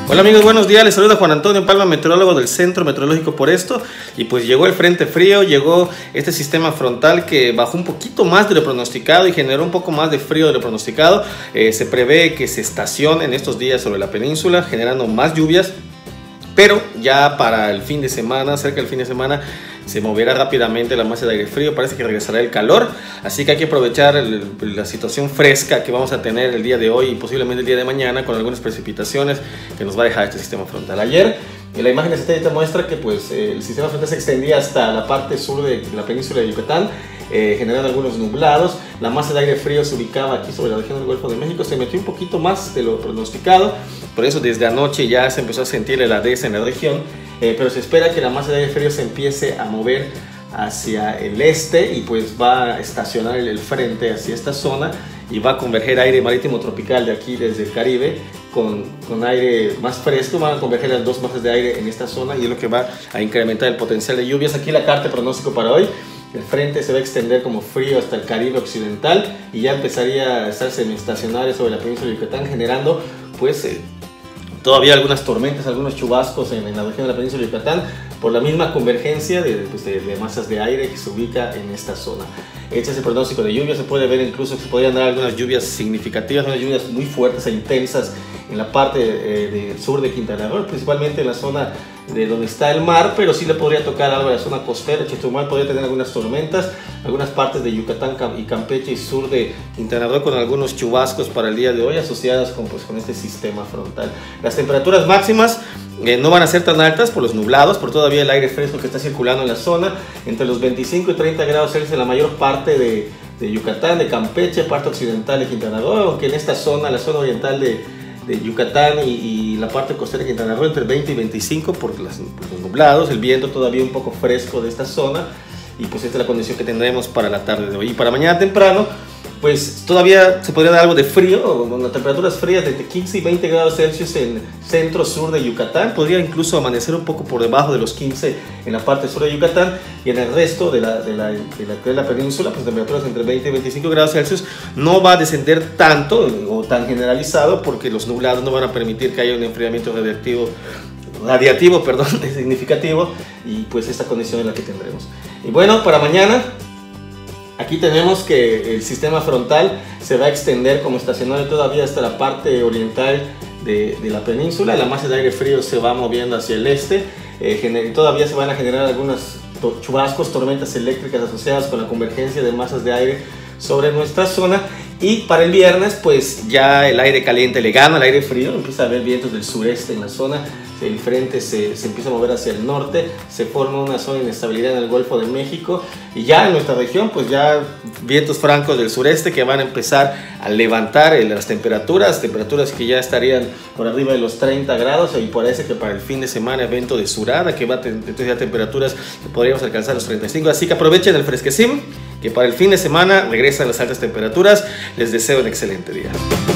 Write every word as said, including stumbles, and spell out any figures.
Hola amigos, buenos días, les saluda Juan Antonio Palma, meteorólogo del Centro Meteorológico Por Esto. Y pues llegó el frente frío, llegó este sistema frontal que bajó un poquito más de lo pronosticado y generó un poco más de frío de lo pronosticado. Eh, se prevé que se estacione en estos días sobre la península, generando más lluvias. Pero ya para el fin de semana, cerca del fin de semana, se moverá rápidamente la masa de aire frío, parece que regresará el calor, así que hay que aprovechar el, la situación fresca que vamos a tener el día de hoy y posiblemente el día de mañana con algunas precipitaciones que nos va a dejar este sistema frontal. Ayer en la imagen de satélite muestra que pues, el sistema frontal se extendía hasta la parte sur de la península de Yucatán, eh, generando algunos nublados. La masa de aire frío se ubicaba aquí sobre la región del Golfo de México, se metió un poquito más de lo pronosticado, por eso desde anoche ya se empezó a sentir el heladez en la región. Eh, pero se espera que la masa de aire frío se empiece a mover hacia el este y pues va a estacionar el, el frente hacia esta zona y va a converger aire marítimo tropical de aquí desde el Caribe con, con aire más fresco. Van a converger las dos masas de aire en esta zona y es lo que va a incrementar el potencial de lluvias. Aquí la carta de pronóstico para hoy. El frente se va a extender como frío hasta el Caribe occidental y ya empezaría a estar semiestacionario sobre la península de Yucatán, generando pues eh, todavía algunas tormentas, algunos chubascos en, en la región de la península de Yucatán por la misma convergencia de, pues de, de masas de aire que se ubica en esta zona. Este es el pronóstico de lluvia. Se puede ver incluso que se podrían dar algunas lluvias significativas, unas lluvias muy fuertes e intensas en la parte eh, del sur de Quintana Roo, principalmente en la zona de donde está el mar, pero sí le podría tocar algo a la zona costera. Chetumal podría tener algunas tormentas, algunas partes de Yucatán y Campeche y sur de Quintana Roo con algunos chubascos para el día de hoy asociadas con, pues, con este sistema frontal. Las temperaturas máximas eh, no van a ser tan altas por los nublados, por todavía el aire fresco que está circulando en la zona, entre los veinticinco y treinta grados Celsius en la mayor parte de, de Yucatán, de Campeche, parte occidental de Quintana Roo, aunque en esta zona, la zona oriental de de Yucatán y, y la parte costera de Quintana Roo entre veinte y veinticinco por, las, por los nublados, el viento todavía un poco fresco de esta zona y pues esta es la condición que tendremos para la tarde de hoy. Y para mañana temprano pues todavía se podría dar algo de frío, con las temperaturas frías de quince y veinte grados Celsius en centro-sur de Yucatán. Podría incluso amanecer un poco por debajo de los quince en la parte sur de Yucatán y en el resto de la, de la, de la, de la península, pues temperaturas entre veinte y veinticinco grados Celsius. No va a descender tanto o tan generalizado porque los nublados no van a permitir que haya un enfriamiento radiactivo radiativo, perdón, significativo, y pues esta condición es la que tendremos. Y bueno, para mañana aquí tenemos que el sistema frontal se va a extender como estacionario todavía hasta la parte oriental de, de la península. La masa de aire frío se va moviendo hacia el este. Eh, todavía se van a generar algunos chubascos, tormentas eléctricas asociadas con la convergencia de masas de aire sobre nuestra zona. Y para el viernes pues ya el aire caliente le gana al aire frío, empieza a haber vientos del sureste en la zona, el frente se, se empieza a mover hacia el norte, se forma una zona de inestabilidad en el Golfo de México y ya en nuestra región pues ya vientos francos del sureste que van a empezar a levantar las temperaturas, temperaturas que ya estarían por arriba de los treinta grados y parece que para el fin de semana evento de surada que va a tener ya temperaturas que podríamos alcanzar los treinta y cinco, así que aprovechen el fresquecín que para el fin de semana regresan las altas temperaturas. Les deseo un excelente día.